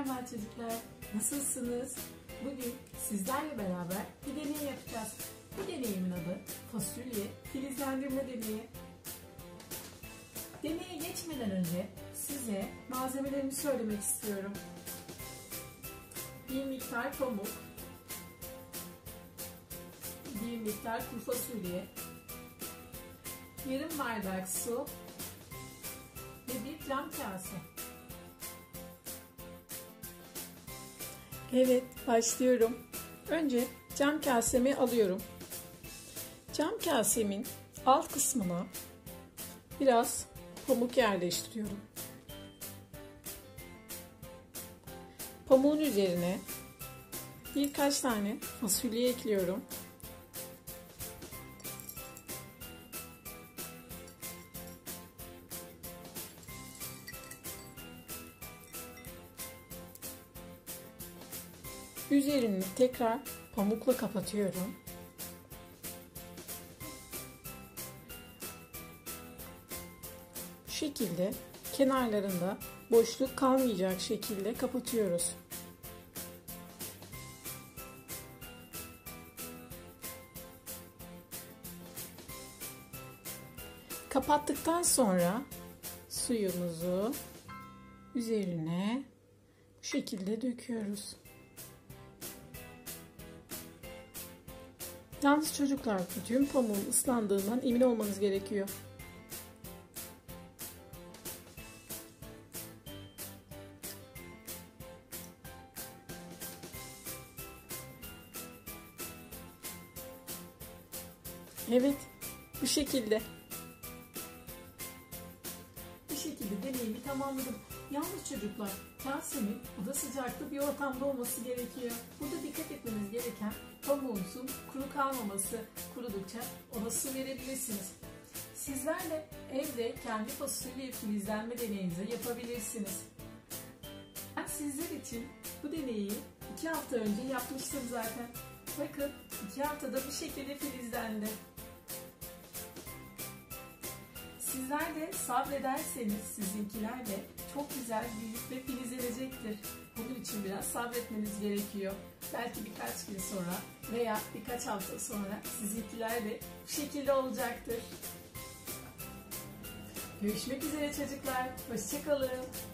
Merhaba çocuklar, nasılsınız? Bugün sizlerle beraber bir deney yapacağız. Bu deneyimin adı fasulye filizlendirme deneyi. Deneye geçmeden önce size malzemelerimi söylemek istiyorum. Bir miktar pamuk, bir miktar kuru fasulye, yarım bardak su ve bir cam kase. Evet, başlıyorum. Önce cam kasemi alıyorum. Cam kasemin alt kısmına biraz pamuk yerleştiriyorum. Pamuğun üzerine birkaç tane fasulye ekliyorum. Üzerini tekrar pamukla kapatıyorum. Bu şekilde kenarlarında boşluk kalmayacak şekilde kapatıyoruz. Kapattıktan sonra suyumuzu üzerine bu şekilde döküyoruz. Yalnız çocuklar, bütün pamuğun ıslandığından emin olmanız gerekiyor. Evet, bu şekilde. Bu şekilde deneyimi tamamladım. Yalnız çocuklar, kasemin oda sıcaklığı bir ortamda olması gerekiyor. Burada dikkat etmeniz gereken pamuğunuzun kuru kalmaması. Kurudukça ona su verebilirsiniz. Sizler de evde kendi fasulye filizlenme deneyinizi yapabilirsiniz. Ben sizler için bu deneyi 2 hafta önce yapmıştım zaten. Bakın 2 haftada bu şekilde filizlendi. Sizler de sabrederseniz sizinkiler de çok güzel büyüyüp ve filizlenecektir. Bunun için biraz sabretmeniz gerekiyor. Belki birkaç gün sonra veya birkaç hafta sonra sizinkiler de bu şekilde olacaktır. Görüşmek üzere çocuklar. Hoşça kalın.